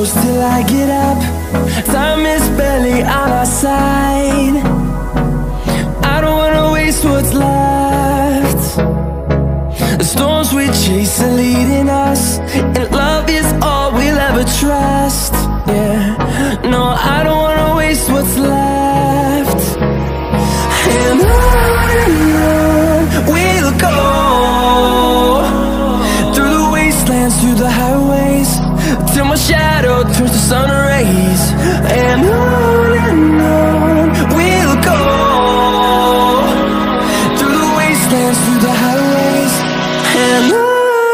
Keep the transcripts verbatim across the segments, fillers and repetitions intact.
close till I get up. Time is barely on our side. I don't wanna waste what's left. The storms we chase are leading us, and love is all we'll ever trust. Yeah, no, I don't wanna waste what's left. And on and on we'll go, through the wastelands, through the highways, till my shadow turns to sun rays. And on and on we'll go, through the wastelands, through the highways, and on.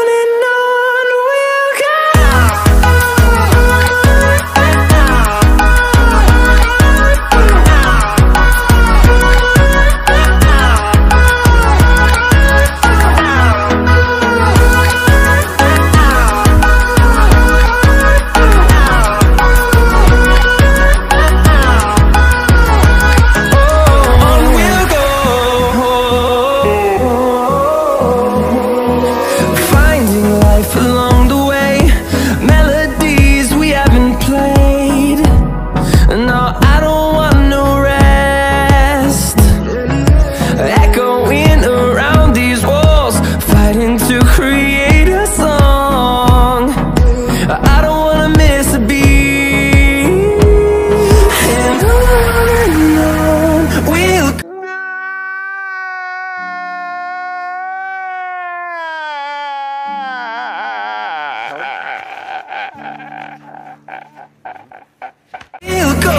We'll go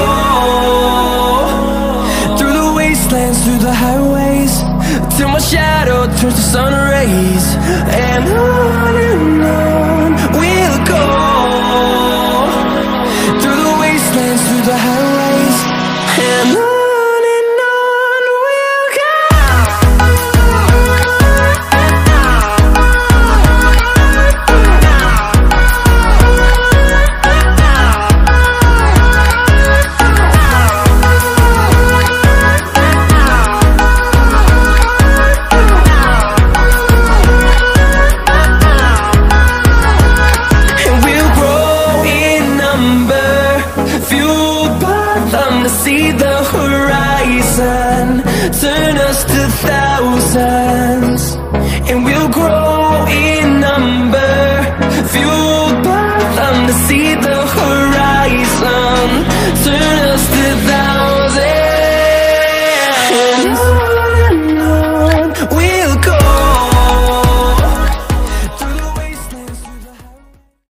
through the wastelands, through the highways, till my shadow turns to sun rays. And on and on we'll go, through the wastelands, through the highways, and on. See the horizon turn us to thousands, and we'll grow in number, fueled by them. To see the horizon turn us to thousands.